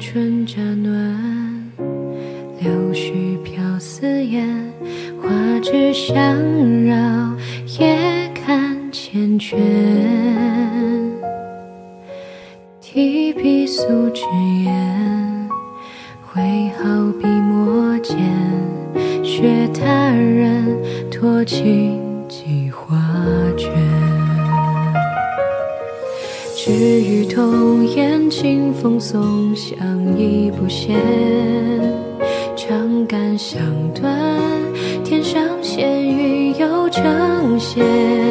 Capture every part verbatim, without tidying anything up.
春乍暖，柳絮飘似烟，花枝相绕，夜看缱绻。提笔素纸砚，挥毫笔墨间，学他人托轻寄画卷。只与童颜，清风送香已不闲。长感香断，天上仙云又成线。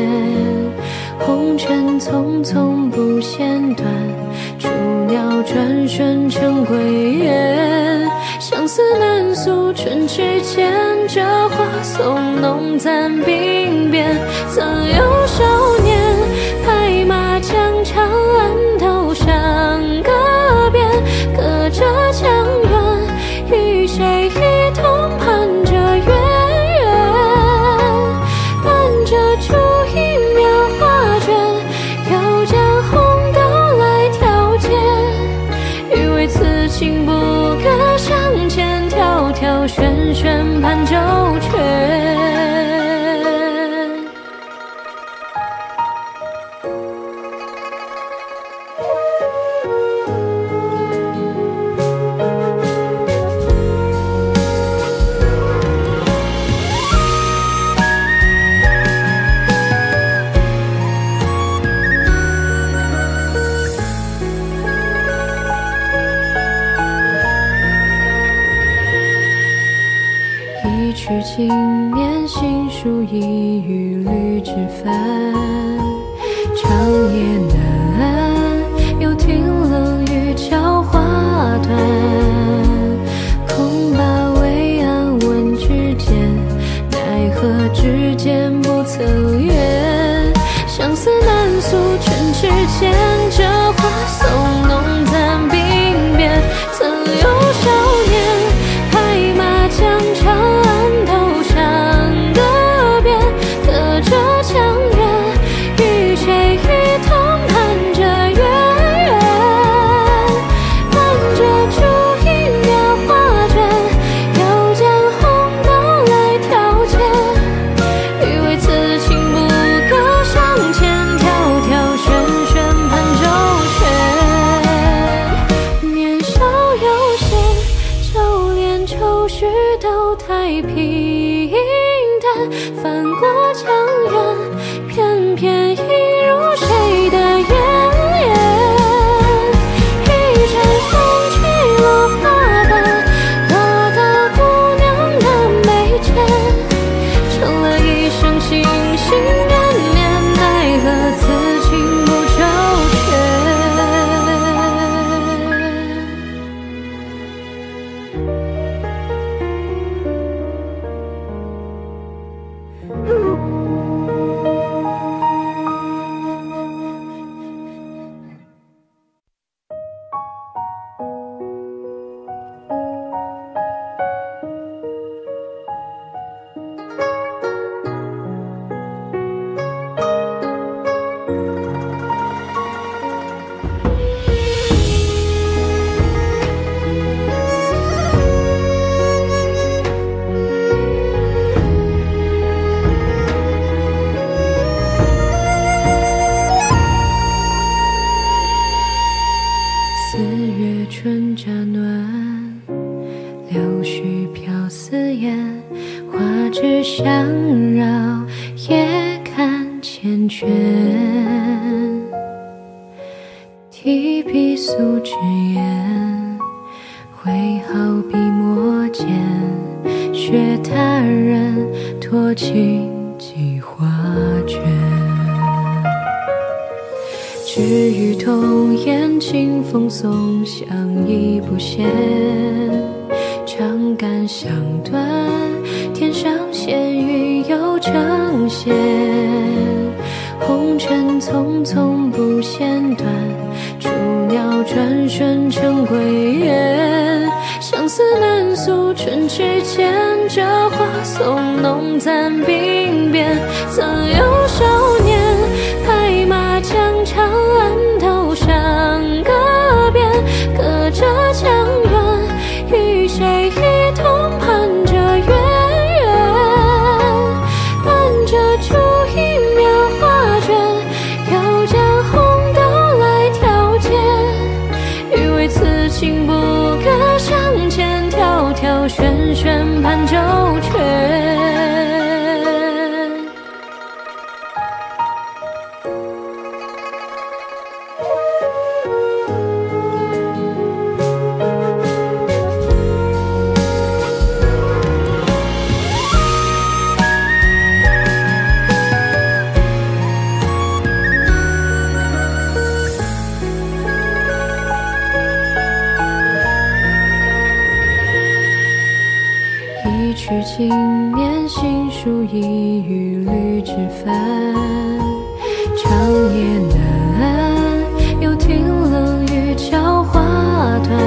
红尘匆匆不嫌短，雏鸟转瞬成归雁。相思难诉春之间，这花送浓暂鬓边。曾有少年，拍马疆长安头上歌边，隔着江源，与谁一同盼着月圆。伴着烛一描画卷，又将红豆来调节。欲为此情不可相见，迢迢轩轩盼周全。一曲经年，新书一语绿枝翻。长夜难，又听冷雨敲花断。空把微安问之间，奈何指尖不曾缘。相思难诉春之间，这花送浓暂鬓边。曾有少年，拍马疆长安头上歌边，隔着江源，与谁一同盼着月圆。伴着烛一描画卷，又将红豆来调节。欲为此情不可相见，迢迢轩轩盼周全。年少有闲，就连愁绪都太平淡。翻过江源，偏偏一如谁的眼缘。一阵风吹落花瓣，多得姑娘难眉间。成了一生心心念念，奈何此情不周全。四月春乍暖，柳絮飘似烟，花枝相绕，夜看缱绻。提笔素纸砚，挥毫笔墨间，学他人托轻寄画卷。只与童颜，清风送香已不闲。长感香断，天上仙云又成线。红尘匆匆不嫌短，雏鸟转瞬成归雁。相思难诉春之间，这花送浓暂鬓边。曾有少年，拍马疆长安头上歌边，隔着江此情不可向前，迢迢轩轩盼九泉。一曲经年，新书一语绿枝帆。长夜难，又听冷雨敲花断。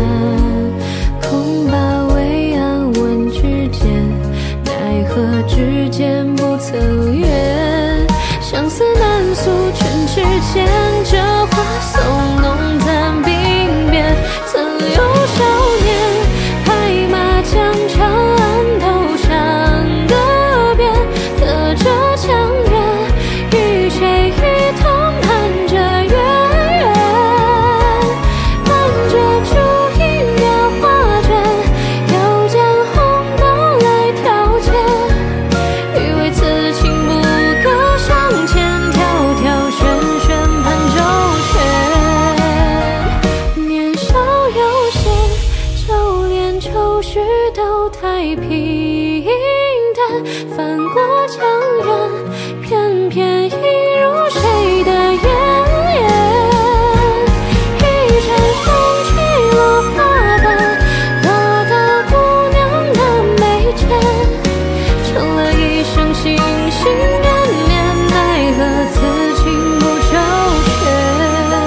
空把微安问之间，奈何指尖不曾缘。相思难诉唇齿间，这花送浓暂鬓边。曾有少年拍马疆场，岸头上歌边，隔着江源，与谁一同盼着月圆。伴着烛影描画卷，又将红豆来挑拣。欲为此情不可上前，迢迢轩轩盼九泉。年少有闲，就连愁绪都太平淡。翻过江源，偏偏映入谁的眼帘。一阵风吹落花瓣，多得姑娘的眉间。成了一生心心念念，奈何此情不周全。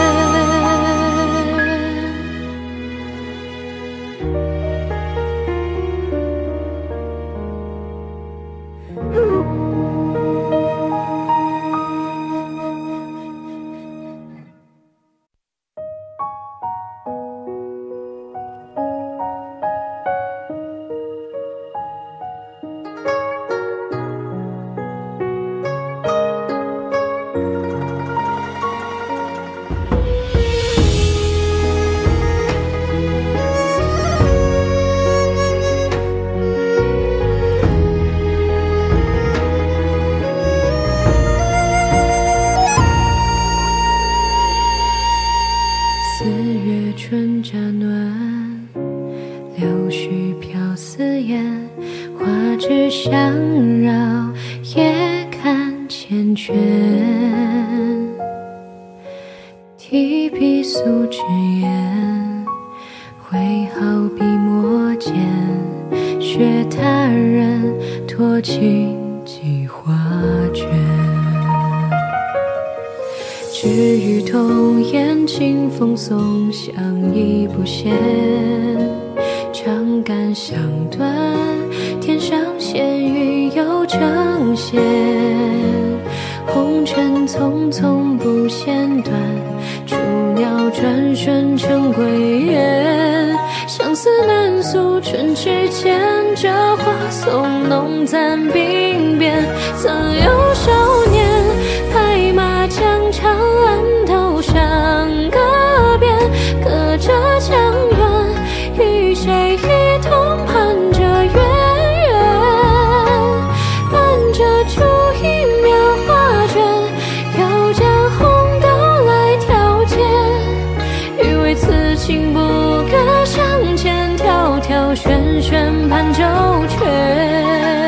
四月春乍暖，柳絮飘似烟，花枝相绕，夜看缱绻。提笔素纸砚，挥毫笔墨间，学他人托琴寄画卷。只与童颜，清风送香已不闲。长感香断，天上仙云又成线。红尘匆匆不嫌短，雏鸟转瞬成归雁。相思难诉唇齿间，这花送浓暂鬓边。曾有少年拍马疆场，岸头上歌边，隔着江源，与谁一同盼着月圆。伴着烛影描画卷，又将红豆来挑拣。欲为此情不可上前，迢迢轩轩盼九泉。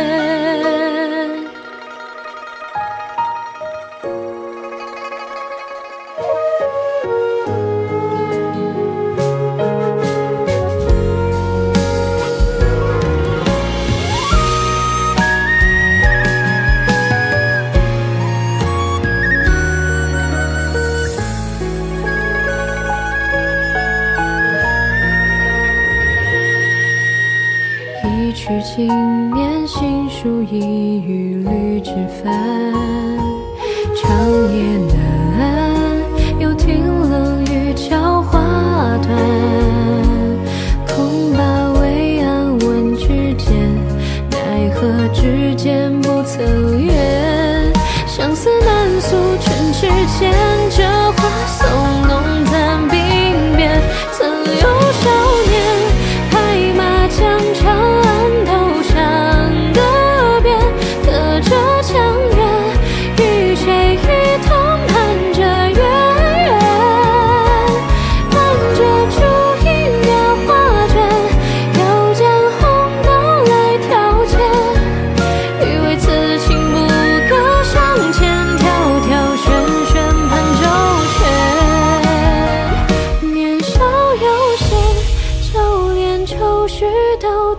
一曲经年，新书一语绿枝帆。长夜难，又听冷雨敲花断。空把微安问之间，奈何指尖不曾缘。相思难诉唇齿间，这花送浓暂鬓边。曾有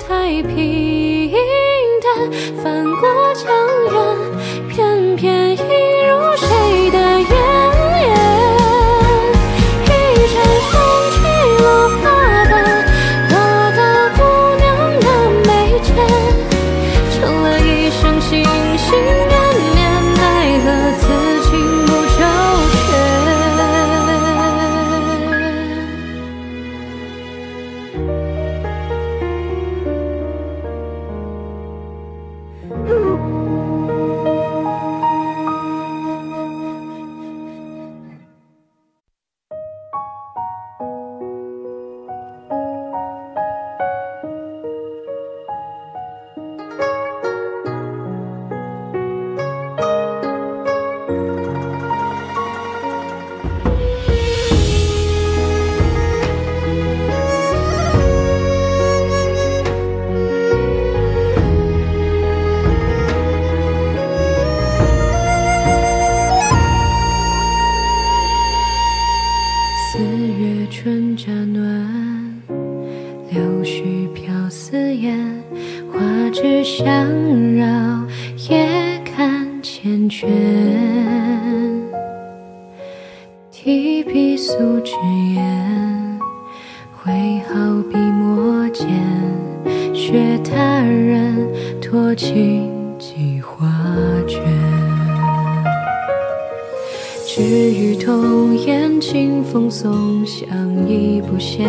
太平淡，翻过江源，偏偏映入谁的眼帘。一阵风吹落花瓣，落得姑娘的眉间，成了一生心心念念，奈何此情不周全。四月春乍暖，柳絮飘似烟，花枝相绕，夜看缱绻。提笔素纸砚，挥毫笔墨间，学他人托琴寄画卷。只与童颜，清风送，相依不嫌。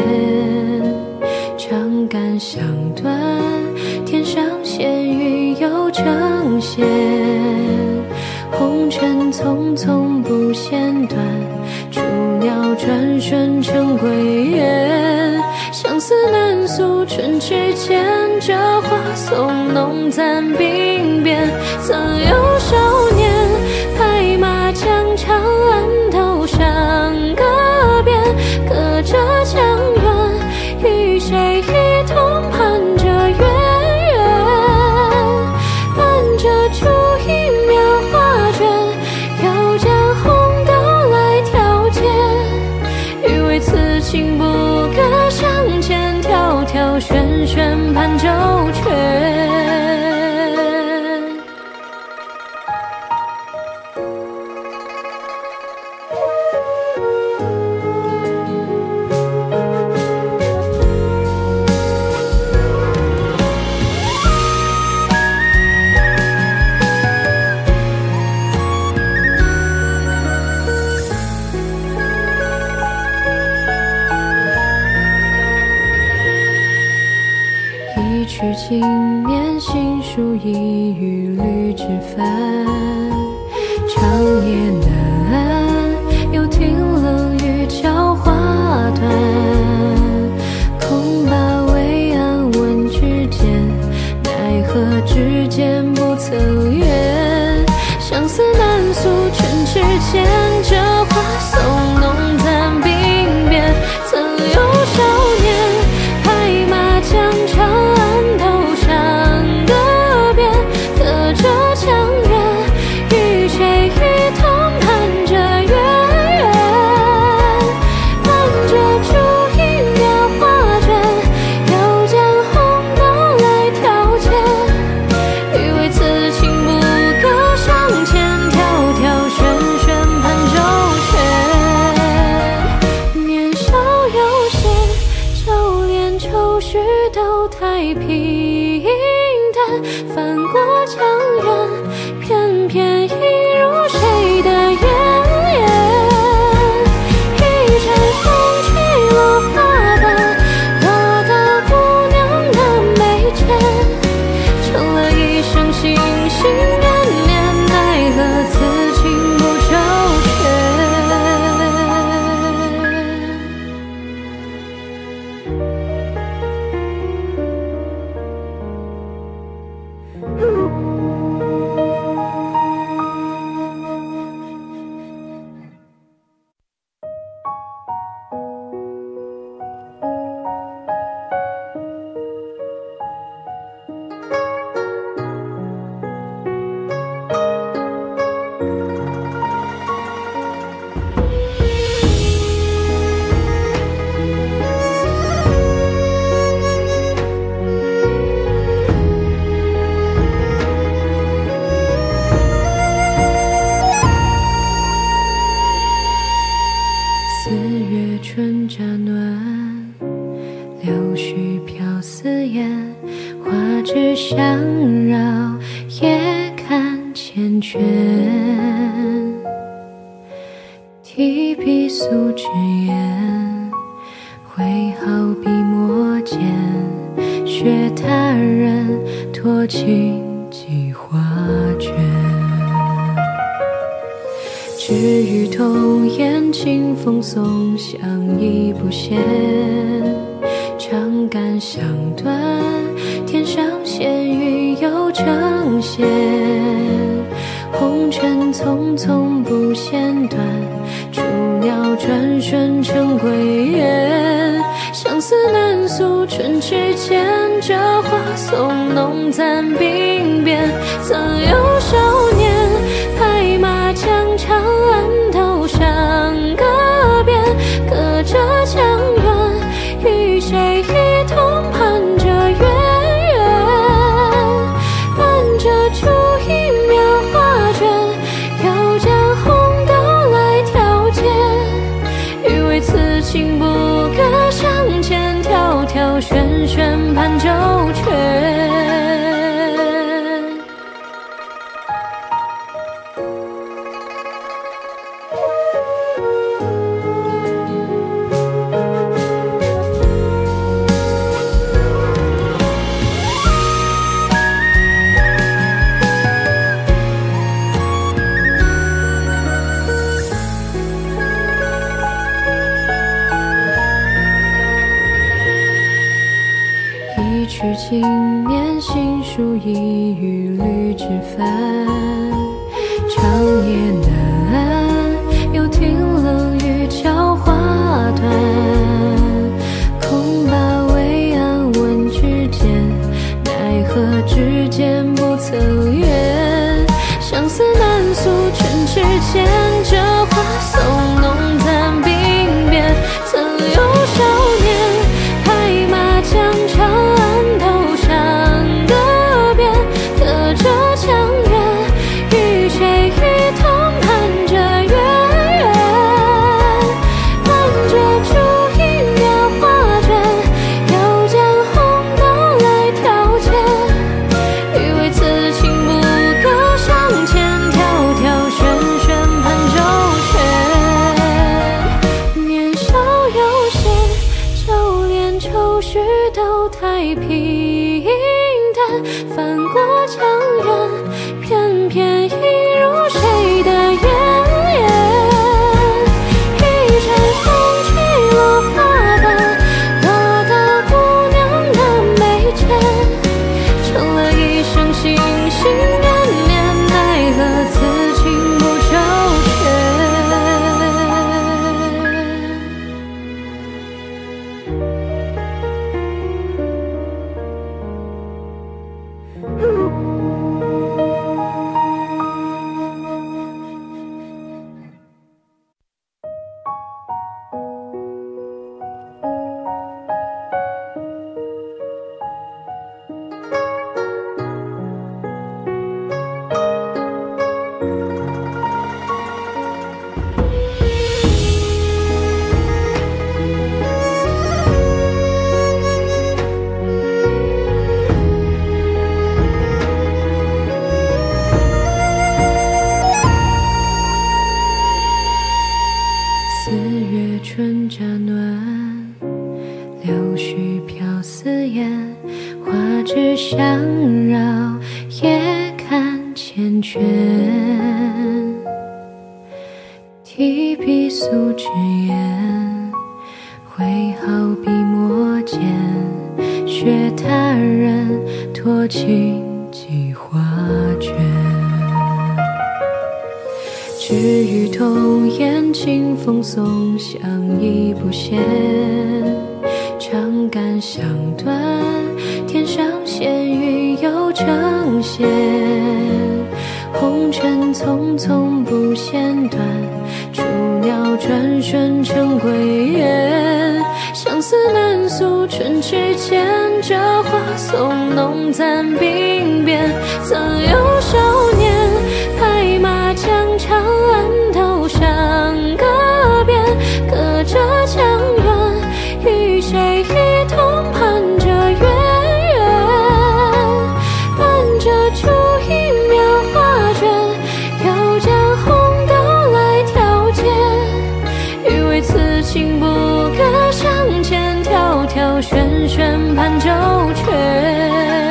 长感相断，天上仙云又成线。红尘匆匆不嫌短，雏鸟转瞬成归雁。相思难诉春去间，这花送浓暂鬓边。曾有少年，拍马疆场，岸头上歌边，隔着江源，与谁一同盼着月圆。伴着烛影描画卷，又将红豆来挑拣。欲为此情不可相见，迢迢轩轩盼周全。一曲经年，新书一语绿枝翻。长夜难，又听冷雨敲花断。空把微安问之间，奈何指尖不曾缘。相思难诉春去间，这花送浓暂鬓边。曾有少年，拍马疆场，岸头上歌边，隔着江源，与谁一同盼着月圆。伴着烛影描画卷，又将红豆来挑拣。欲为此情不可相见，迢迢轩轩盼周全。年少有闲，就连愁绪都太平淡。翻过江源，偏偏映入谁的眼帘。一阵风吹落花瓣，落得姑娘的眉间，成了一生心心念念，奈何此情不周全。 暖，柳絮飘似烟，花枝相绕，夜看缱绻。提笔素纸砚，挥毫笔墨间，学他人托琴寄画卷。只与童颜，清风送香已不闲。长感香断，天上仙云又成线。红尘匆匆不嫌短，雏鸟转瞬成归雁。相思难诉春去间，这花送浓暂鬓边。曾有少年，拍马疆长安头上歌边，隔着江源，与谁一同盼着月圆。伴着烛一描画卷，又将红豆来挑拣。欲为此情不可相见，迢迢轩轩盼周全。一曲轻念，心书一语绿枝帆。长夜难，又听冷雨敲花断。空把微安问之间，奈何指尖不曾缘。相思难诉春去间，这花送浓暂鬓边。曾有少年，拍马疆长安头上歌边，隔着江源，与谁一同盼着月圆。伴着烛一描画卷，又将红豆来挑拣。欲为此情不可相见，迢迢轩轩盼周全。年少有闲，就连愁绪都太平淡。翻过江源，偏偏一如谁的眼缘。一阵风吹落花瓣，落到姑娘的眉间。成了一生心心念念，奈何此情不周全。四月春乍暖，柳絮飘似烟，花枝相绕，夜看缱绻。提笔素纸砚，挥毫笔墨间，学他人托琴寄画卷。只与童颜，清风送香已不闲。长感香断，天上仙云又成线。红尘匆匆不嫌短，雏鸟转瞬成归雁。相思难诉春去间，这花送浓暂鬓边。曾有少年，拍马疆长安头上歌边，隔着江源， 条旋旋盘周旋。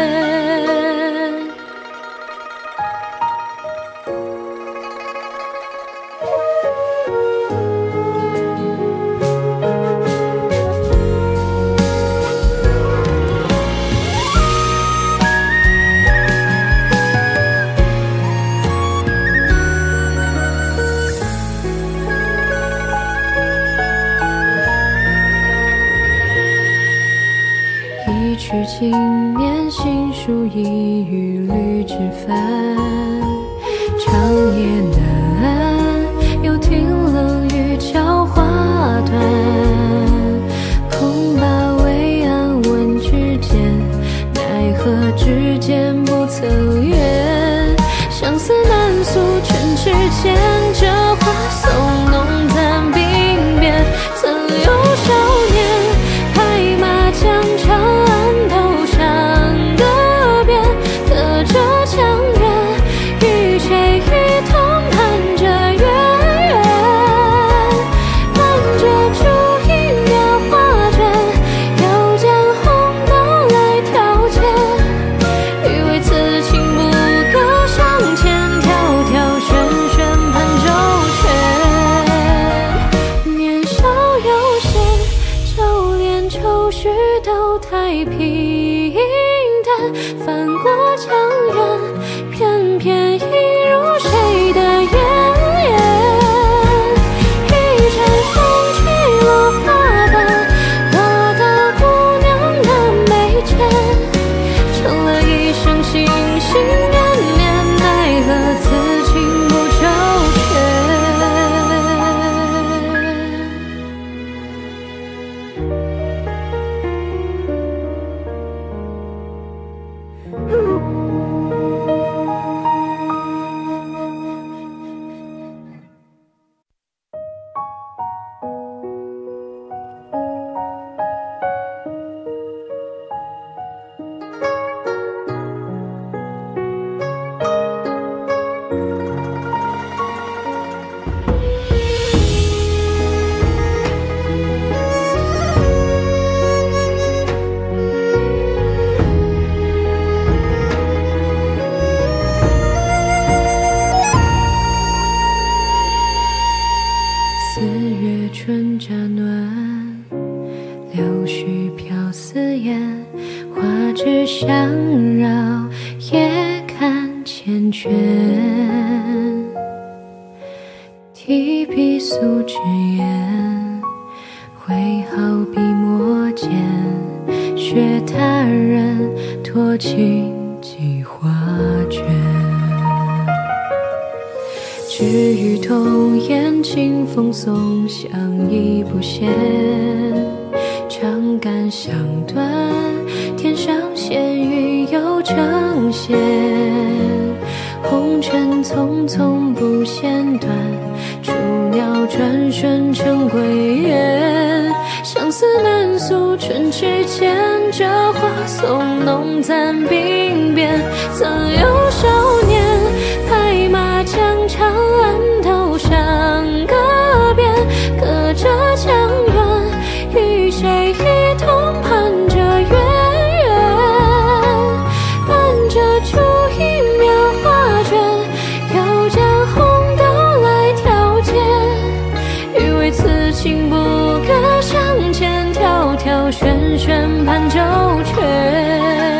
一曲经年，新书一语绿枝帆。长夜难，又听冷雨敲花断。空把微安问之间，奈何之间不曾缘。相思难诉唇齿间，这花送浓暂鬓边。曾有少年拍马将长安头上歌边，隔着墙垣，与谁一同盼着月圆。伴着烛影描画卷，要将红豆来挑拣。欲为此情不可上前，迢迢旋旋盘周旋。年少有闲，就连愁绪都太平淡。翻过江源，偏偏一如谁的眼缘。一阵风吹落花瓣，落得姑娘的眉间，成了一生心心念念，奈何此情不周全。四月春乍暖，柳絮飘似烟，花枝相绕，夜看缱绻。提笔素纸砚，挥毫笔墨间，学他人托轻寄画卷。只与童颜，清风送相依不嫌。长感相断，天上闲云又成线。红尘匆匆不嫌短，雏鸟转瞬成归雁。相思难诉唇齿间，这花送浓暂鬓边。曾有少年拍马将长安头上歌边，隔着墙垣，与谁一同盼着月圆。伴着烛影描画卷，要将红豆来挑拣。欲为此情不可上前，迢迢旋旋盘周旋。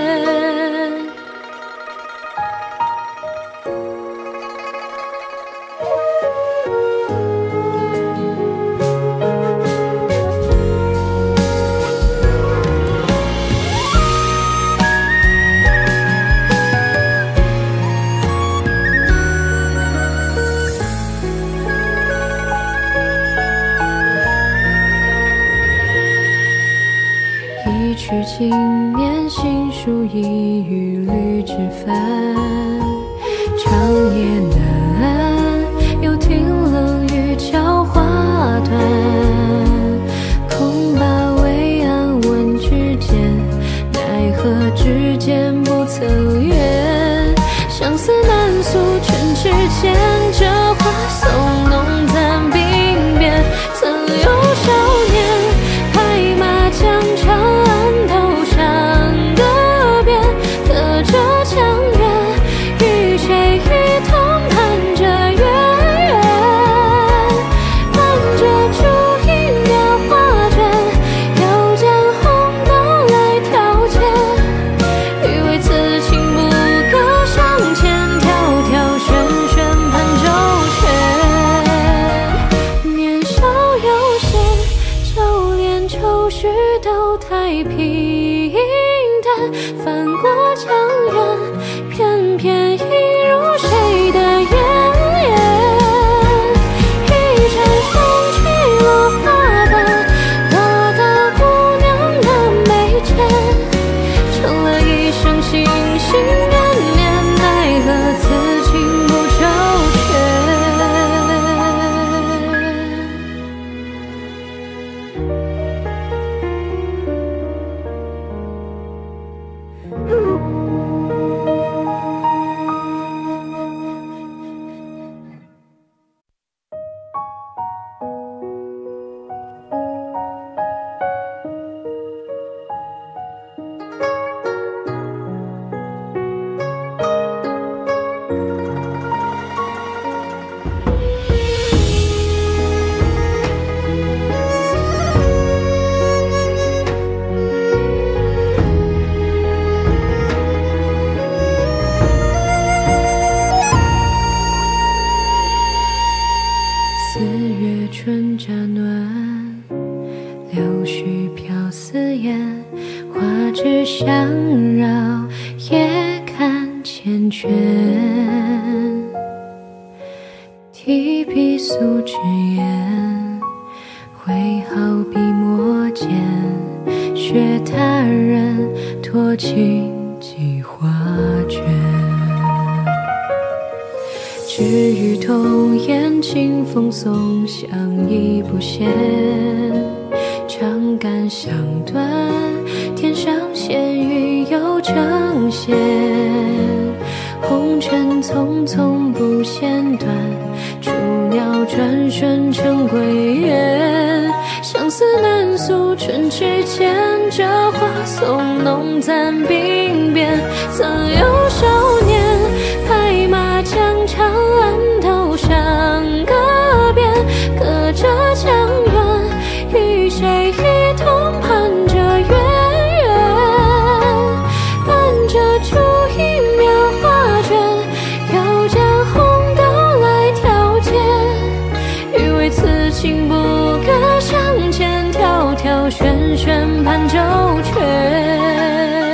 一曲经年，新书一语绿枝帆。长夜难，又听冷雨敲花断。空把微安问之间，奈何之间不曾缘。相思难诉唇齿间，这花送浓暂鬓边。曾有少年拍马将长事都太平淡，翻过江源，偏偏映入谁的眼帘。一阵风吹落花瓣，落得姑娘的眉间，成了一生心心念念，奈何此情不周全。提笔素纸砚，挥毫笔墨间，学他人托琴寄画卷。只与童颜，清风送香已不闲。长感相断，天上仙云又成仙。红尘匆匆不嫌短，雏鸟转瞬成归雁。相思难诉春去间，这花送浓暂鬓边。曾有少年，拍马疆场岸头上歌边，隔着江源，与谁一同盼着月圆。伴着烛一描画卷，又将红豆来挑拣。欲为此情不可相见，迢迢轩轩盼周全。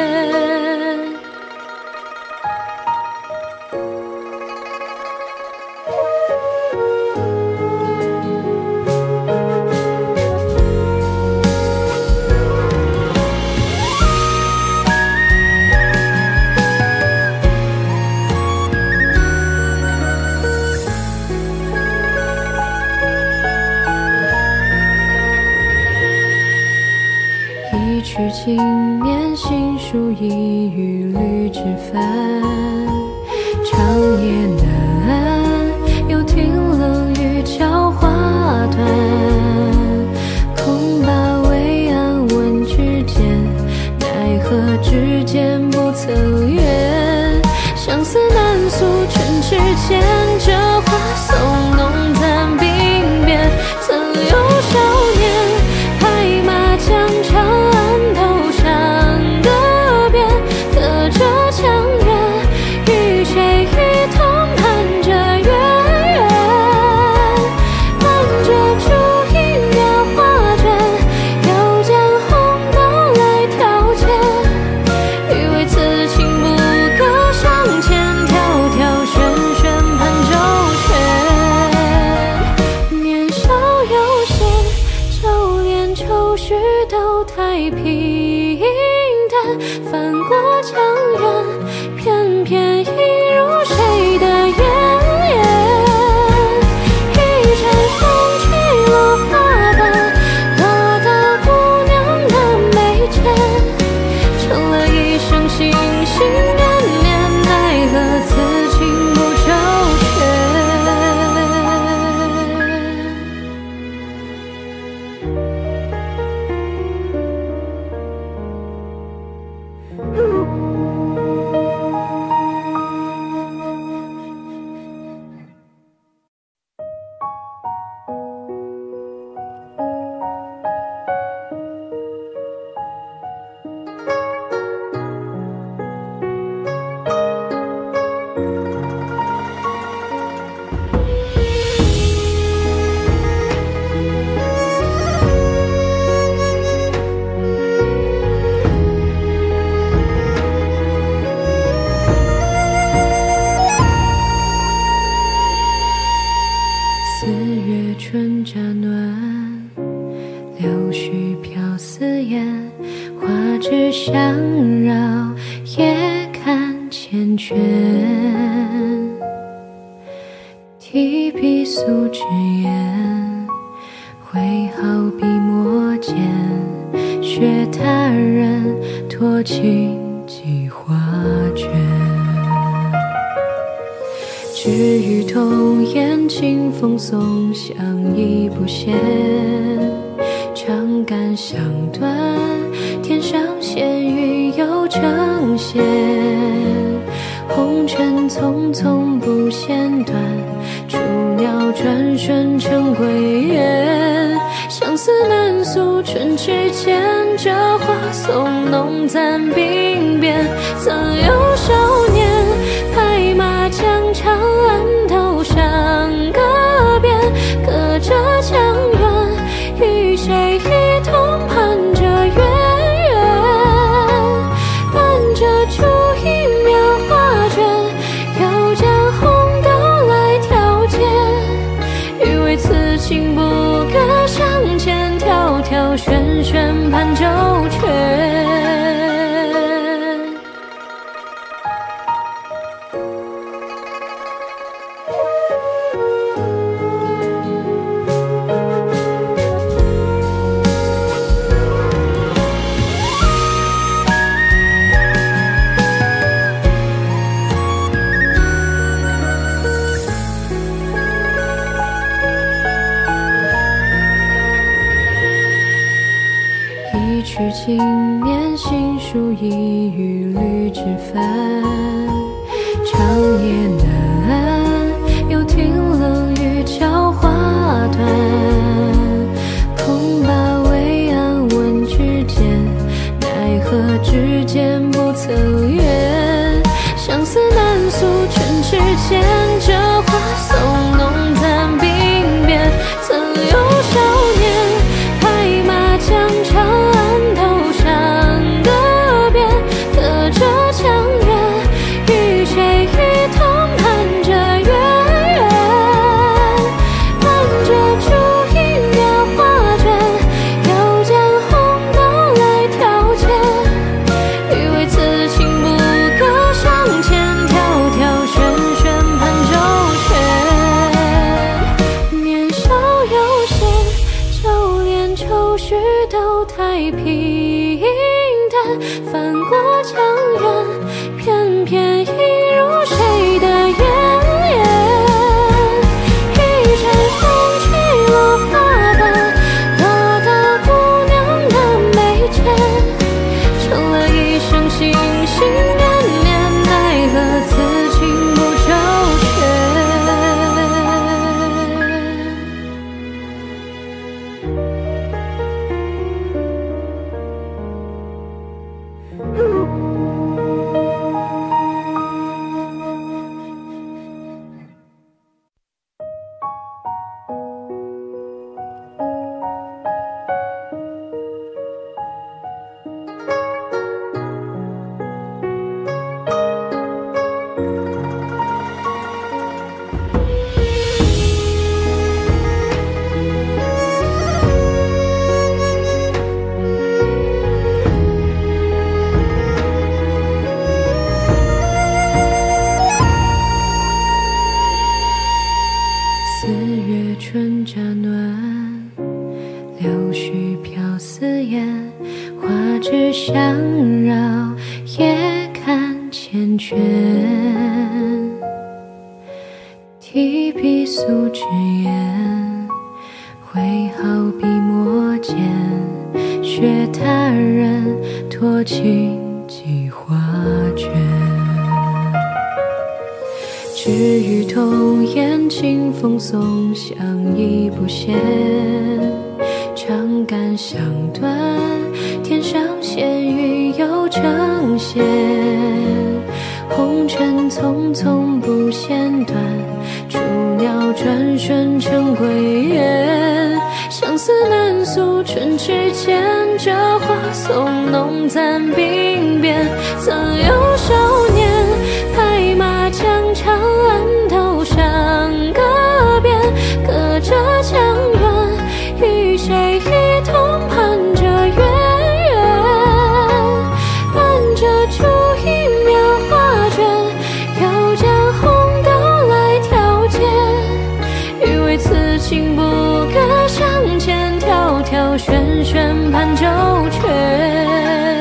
一曲经年，新书一语绿枝翻。长夜难，又听冷雨敲花断。空把微安问之间，奈何指尖不曾缘。相思难诉春去间，这花送浓暂鬓边。曾有少年，拍马疆场都太平淡，翻过江源，偏偏映入谁的眼帘。一阵风吹落花瓣，落得姑娘的眉间，成了一生心心念念，奈何此情不周全。 言，花枝相绕，夜看缱绻。提笔素纸砚，挥毫笔墨间，学他人托琴寄画卷。只与童颜，清风送相依不嫌。长感相断，天上闲云又成线。红尘匆匆不嫌短，雏鸟转瞬成归雁。相思难诉春去间，这花送浓暂鬓边。曾有少年，拍马将长安头上歌遍。隔着江源，与谁一同盼着月圆。伴着烛影描画卷，又将红豆来挑拣。欲为此情不可相牵，迢迢轩轩盼周全。一曲经年，新书一语绿枝翻。长夜难，又听冷雨敲花断。空把微安问之间，奈何之间不曾缘。相思难诉春去间，这花送浓暂鬓边。曾有少年，拍马将长安头上歌遍。隔着江源，与谁一同盼着月圆。伴着烛影描画卷，又将红豆来挑拣。欲为此情不可相牵，迢迢轩轩盼周全。年少有闲，就连愁绪都太平淡。翻过江源，偏偏映入谁的眼帘。一阵风吹落花瓣，落得姑娘的眉间。成了一生心心念念，奈何此情不周全。四月春乍暖，柳絮飘似烟。花枝相绕，夜看缱绻。提笔素纸砚，挥毫笔墨间，学他人托琴寄画卷。只与童颜，清风送相依不嫌。长感相断，天上闲云又成线。红尘匆匆不嫌短，雏鸟转瞬成归雁。相思难诉春去间，这花送浓暂鬓边。曾有少年，拍马将长安头上歌遍。隔着江源，与谁一同盼着月旋盘周旋。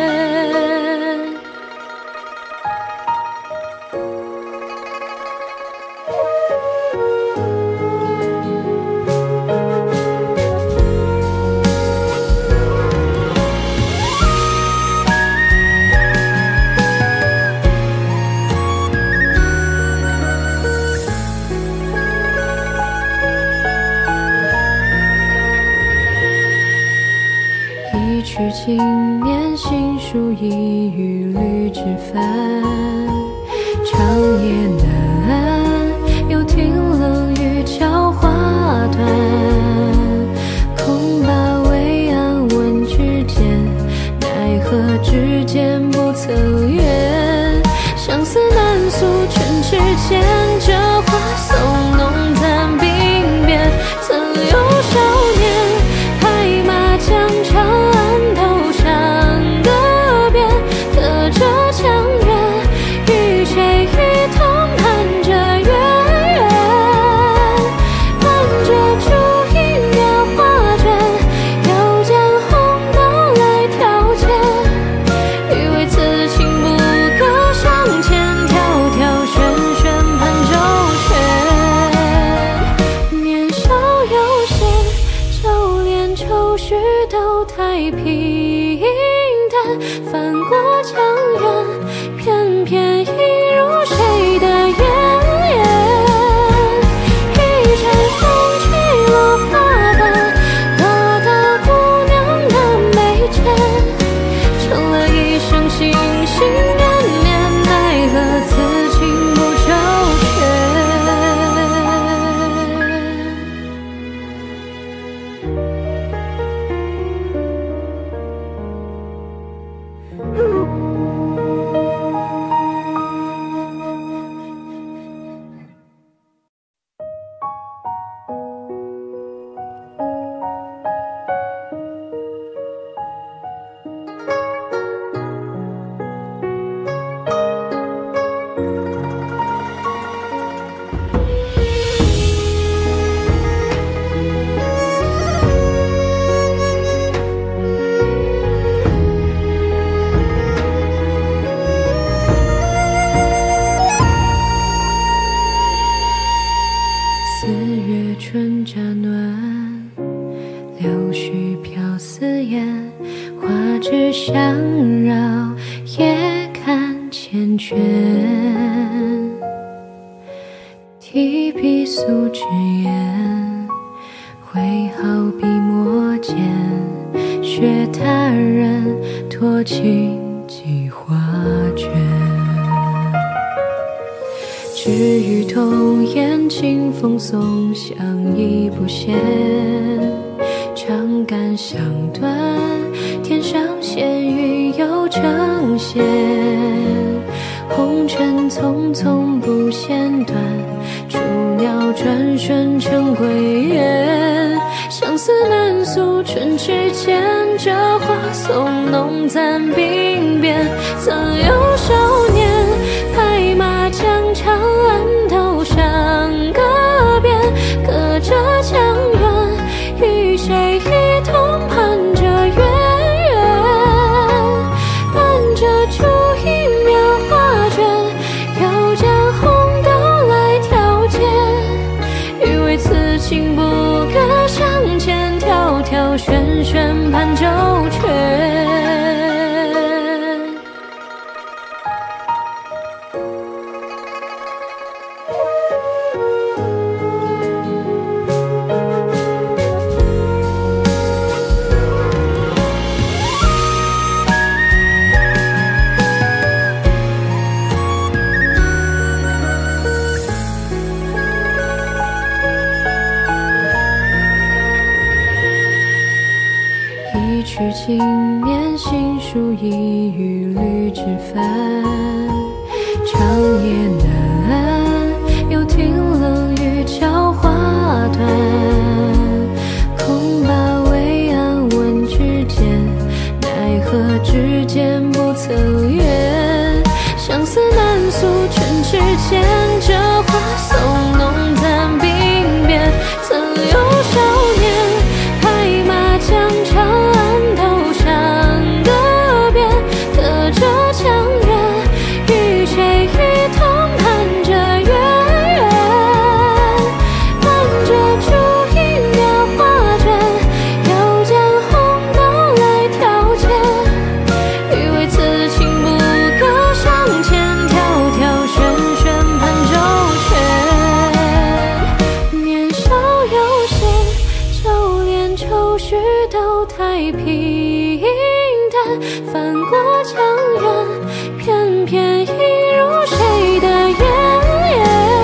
一曲经年，新书一语绿枝帆。长夜难，又听冷雨敲花断。空把微安问之间，奈何之间不曾缘。相思难诉唇齿间，这花送浓淡鬓边。曾有少年拍马疆场。都太平淡，翻过江源，偏偏映入谁的眼帘？一阵风吹落花瓣，落得姑娘的眉间，成了一生心心念念，奈何此情不周全。春乍暖，柳絮飘似烟，花枝相绕，夜看缱绻。提笔素纸砚，挥毫笔墨间，学他人托琴寄画卷。只与童颜，清风送香已不见。长感香断，天上仙云又成线。红尘匆匆不嫌短，雏鸟转瞬成归雁。相思难诉唇齿间，这花送浓淡鬓边。曾有少年拍马疆场，岸头上歌边，隔着江源，与谁一同盼着月圆。伴着烛影描画卷，又将红豆来挑拣。欲为此情不可相见，迢迢旋旋盘周旋。一曲经年，新书一语绿枝帆。长夜难，又听冷雨敲花断。空把微安问之间，奈何之间不曾缘。相思难诉唇齿间，这花送浓淡鬓边。曾有少年拍马疆场，岸翻过江源，偏偏一如谁的眼帘。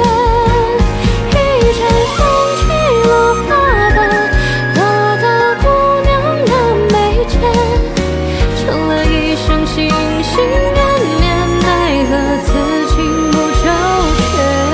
一阵风吹落花瓣，落到姑娘的眉间，成了一生心心念念，奈何此情不周全。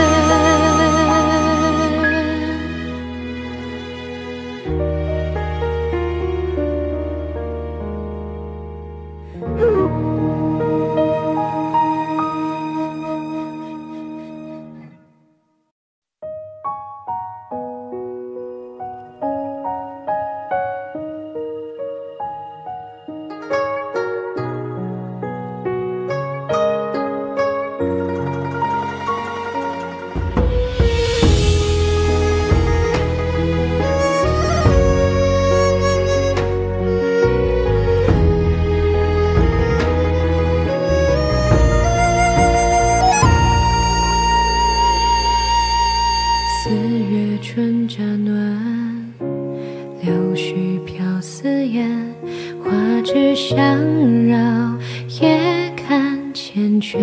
春乍暖，柳絮飘似烟，花枝相绕，夜看缱绻。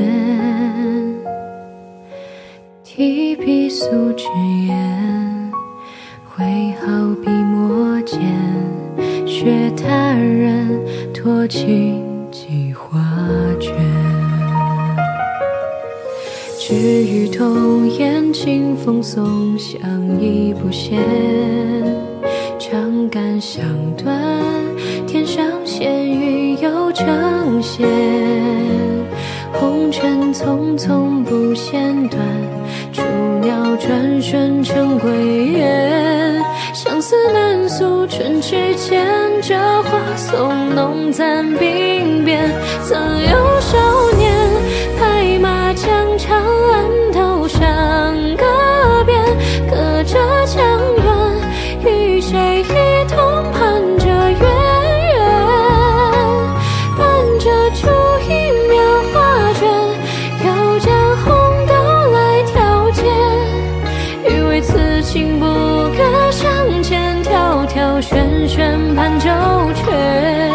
提笔素纸砚，挥毫笔墨间，学他人托清几画卷。只与童颜，清风送香已不闲。长感香断，天上仙云又成线。红尘匆匆不嫌短，雏鸟转瞬成归雁。相思难诉春去间，这花送浓暂鬓边。曾有少年，拍马江长岸头上个边，隔着江源，与谁一同盼着月圆。伴着烛影描画卷，又将红豆来挑拣。欲为此情不可相见，迢迢轩轩盼周全。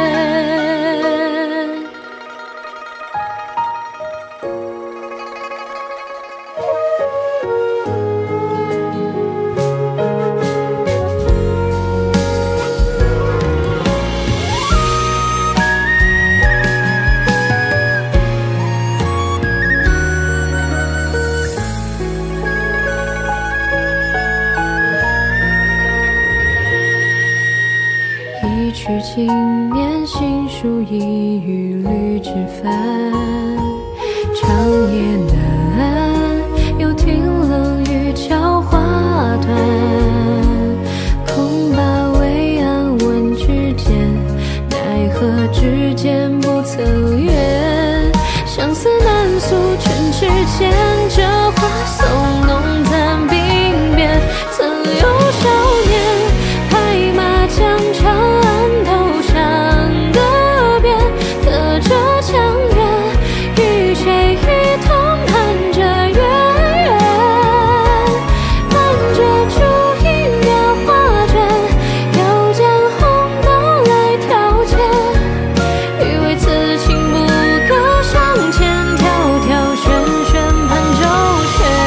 一曲经年，新书一语绿枝翻。长夜难，又听冷雨敲花断。空把微安问之间，奈何指尖不曾缘。相思难诉春去间，这花送浓暂鬓边。曾有少年，拍马江长岸头上个边，隔着江源，与谁一同盼着月圆。伴着烛影描画卷，又将红豆来挑拣。欲为此情不可相见，迢迢轩轩盼周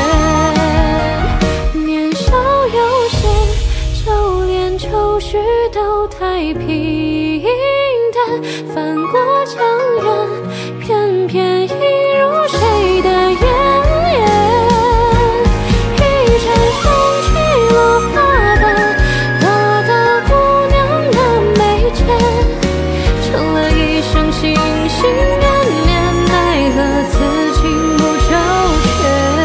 全。年少有闲，就连愁绪都太平淡。翻过江源，偏偏一如谁的眼帘。一阵风吹落花瓣，落到姑娘的眉间，成了一生心心念念，奈何此情不周全。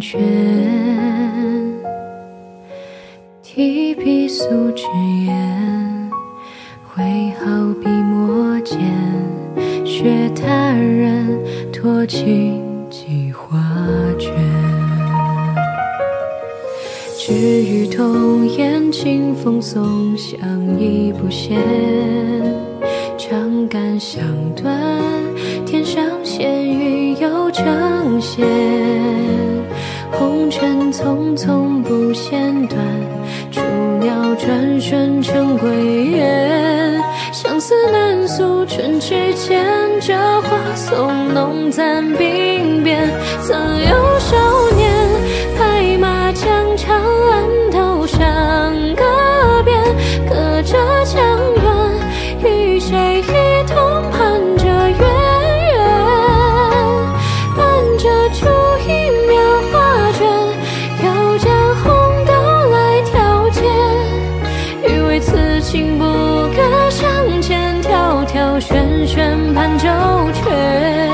绢，提笔素纸砚，挥毫笔墨间，学他人托琴寄画卷。至于童颜，清风送香已不见，长感香断，天上仙云又成线。红尘匆匆不嫌短，雏鸟转瞬成归雁。相思难诉春去间，这花送浓暂鬓边。曾有少年，拍马疆场岸头上歌边，隔着江源，与谁一同盼着月圆。伴着烛一描画卷，又将红豆来挑拣。欲为此情不可相见，迢迢轩轩盼周全。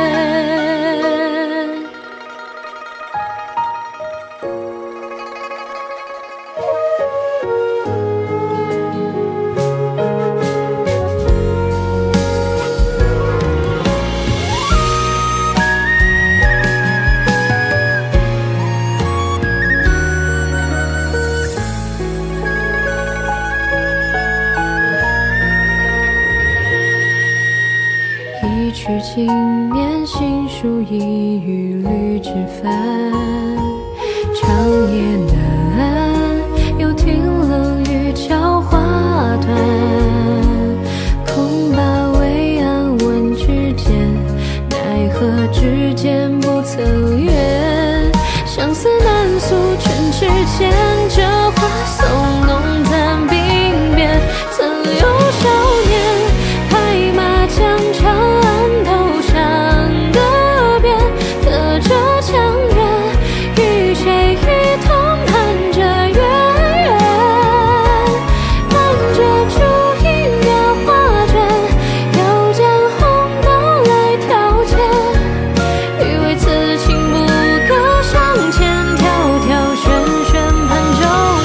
一曲轻绵，新书一语绿枝翻。长夜难，又听冷雨敲花断。空把微安问之间，奈何指尖不曾缘。相思难诉春去间，这花送浓暂鬓边。曾有少年，拍马疆场岸头上歌边，隔着江源，与谁一同盼着月圆。伴着烛一描画卷，又将红豆来挑拣。欲为此情不可相见，迢迢轩轩盼周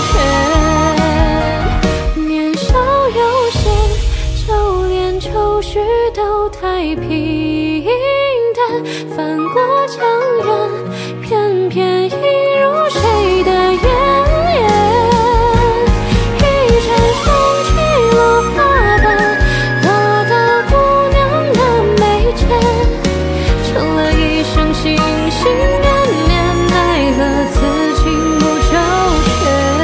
全。年少有闲，就连愁绪都太平淡。翻过江源，偏偏映入谁的眼帘。一阵风吹落花瓣，多得姑娘难眉间。成了一生心心念念，奈何此情不周全。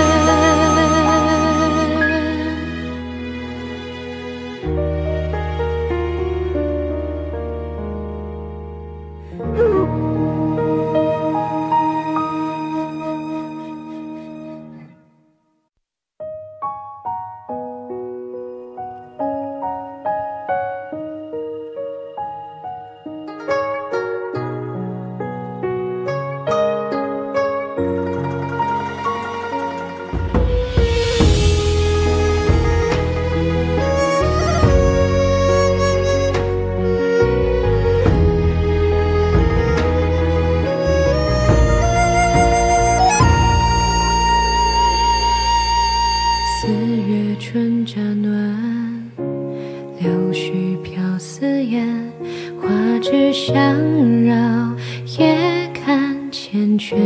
四月春乍暖，柳絮飘似烟，花枝相绕，夜看缱绻。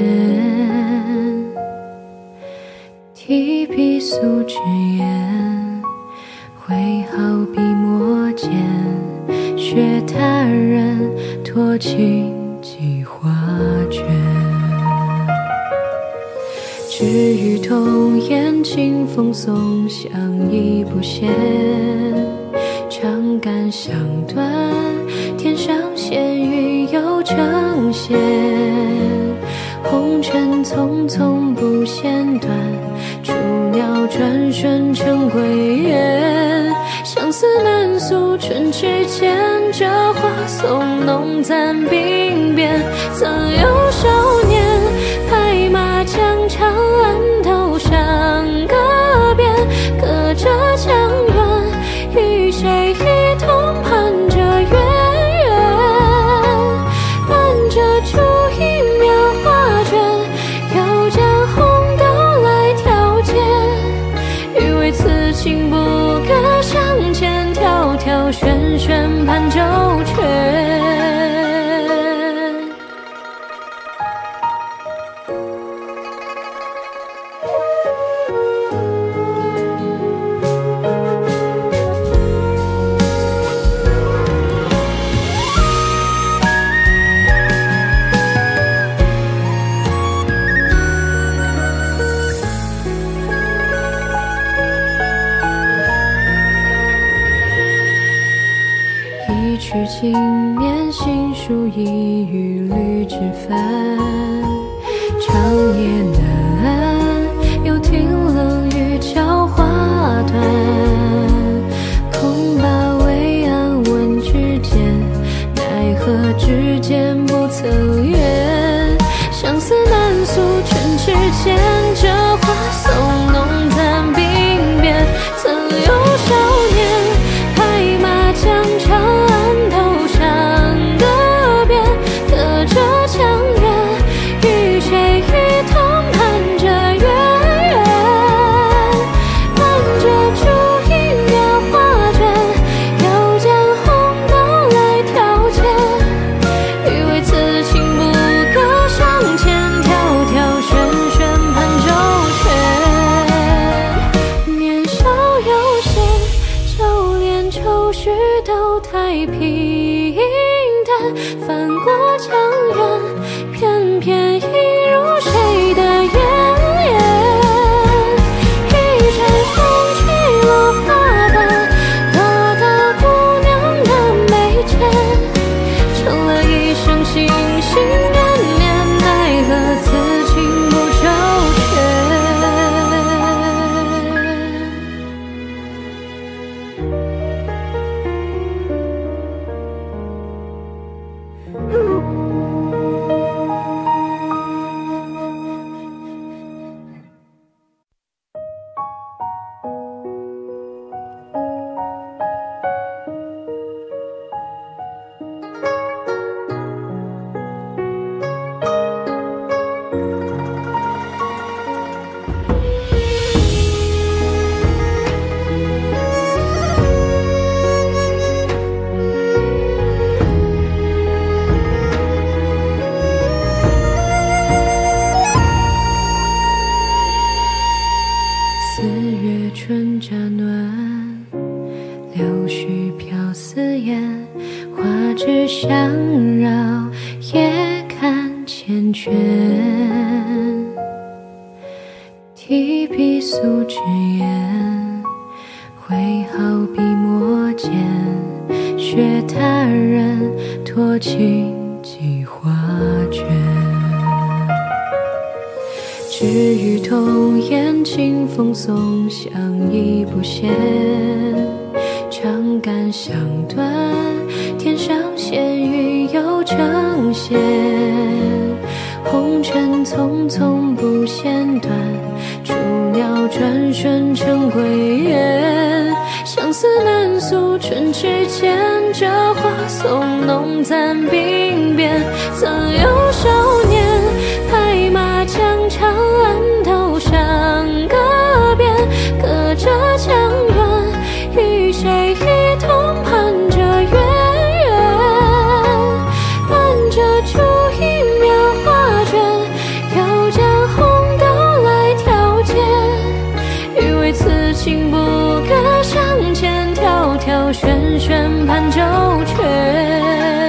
提笔素纸砚，挥毫笔墨间，学他人托琴寄画卷。至于童颜，清风送香已不见，长感香断，天上仙云又成线。红尘匆匆不嫌短，雏鸟转瞬成归雁。相思难诉春去间，这花送浓暂鬓边。曾有少年，拍马疆场岸头上歌边，隔着江源，与谁一同盼着月圆。伴着烛一描画卷， 旋盘周旋。一曲经年，心书一语绿枝帆。长夜难，又听冷雨敲花断。空把微安问之间，奈何指尖不曾缘。相思难诉唇齿间，这花送浓淡鬓边。曾有少年拍马疆场，都太平淡，翻过江源，偏偏映入谁的眼帘？一阵风吹落花瓣，多大姑娘的眉间，成了一生心心念念，奈何此情不周全。四月春乍暖，柳絮飘似烟，花枝相绕，夜看缱绻。提笔素纸砚，挥毫笔墨间，学他人托轻寄画卷。只与童颜，清风送香已不见。长感相断，天上闲云又成线。红尘匆匆不线断，雏鸟转瞬成归雁。相思难诉唇齿间，这花送浓淡鬓边。曾有少年拍马疆场，岸头上歌边，隔着江源，与谁一同盼着月圆。伴着烛影描画卷，又将红豆来挑拣。欲为此情不可相见，迢迢旋旋盘周旋。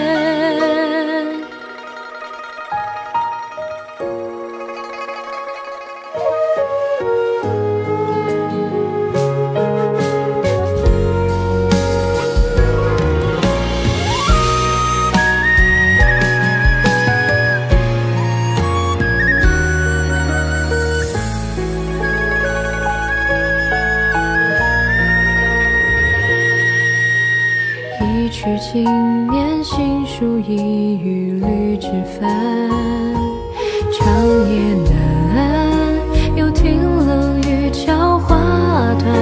一曲经年，心书一语绿枝帆。长夜难，又听冷雨敲花断。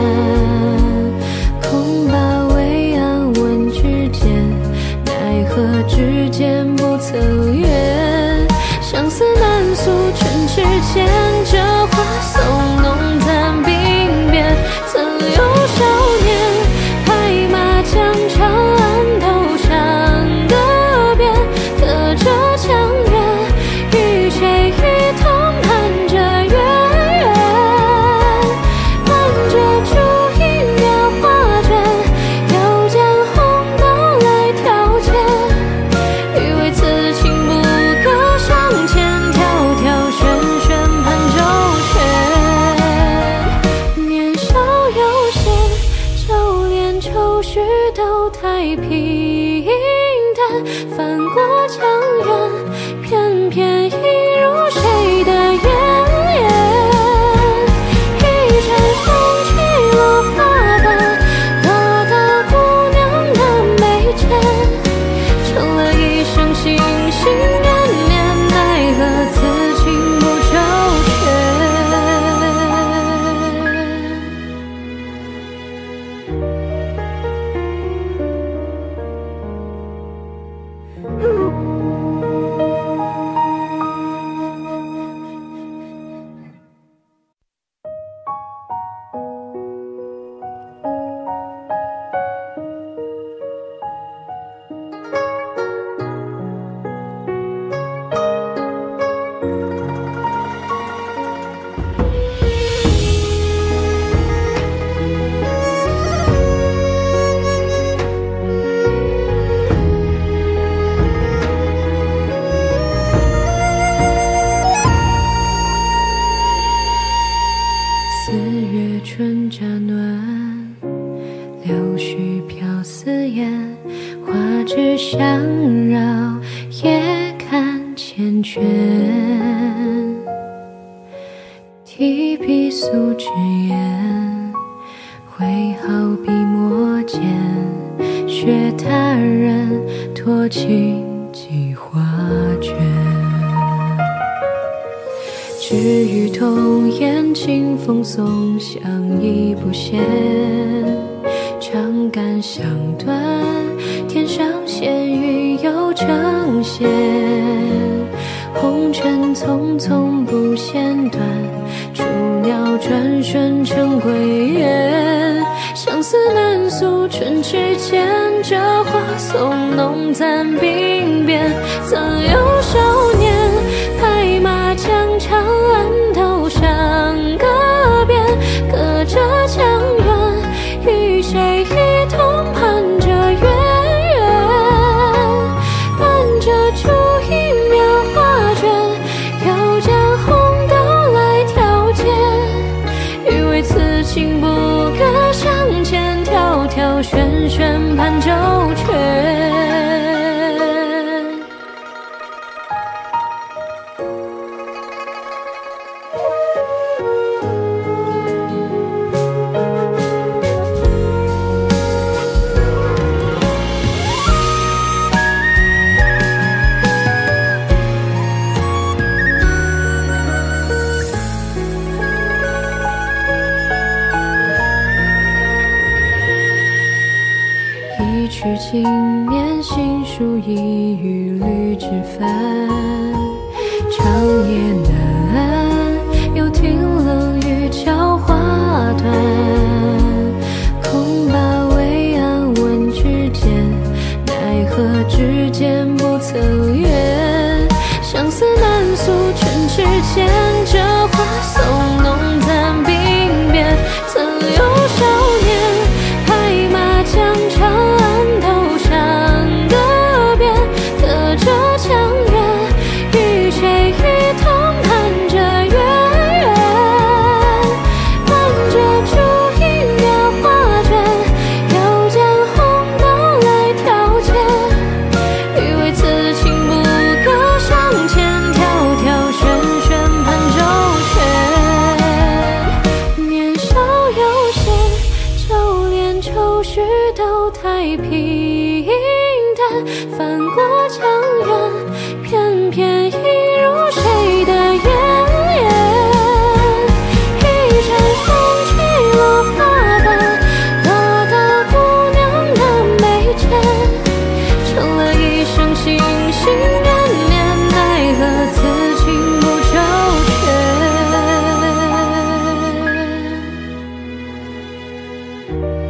空把微安问之间，奈何指尖不曾缘。相思难诉唇齿间，这花送浓淡鬓边。曾有少年拍马疆场， 提笔素纸砚，挥毫笔墨间，学他人托起几画卷。至于童颜，清风送香已不见，长感相断，天上仙云又成线。红尘匆匆不嫌短，雏鸟转瞬成归雁。相思难诉春去间，这花送浓暂鬓边。曾有少年拍马疆长安头上歌边，隔着江源，与谁一同盼着月圆。伴着烛一描画卷，又将红豆来挑拣。欲为此情不可相见，迢迢轩轩盼周全。一曲经年，新书一语绿枝翻。长夜难，又听冷雨敲花断。空把微安问之间，奈何指尖不曾缘。相思难诉春去间，这花送浓暂鬓边。曾有少年拍马疆长安头上歌边，隔着江源，与谁一同盼着月圆。伴着烛一描画卷，又将红豆来挑拣。欲为此情不可相见，迢迢轩轩盼周全。年少有闲，就连愁绪都太平淡。翻过江源，偏偏一如谁的眼缘。一阵风吹落花瓣，落到姑娘的眉间。成了一生心心念念，奈何此情不周全。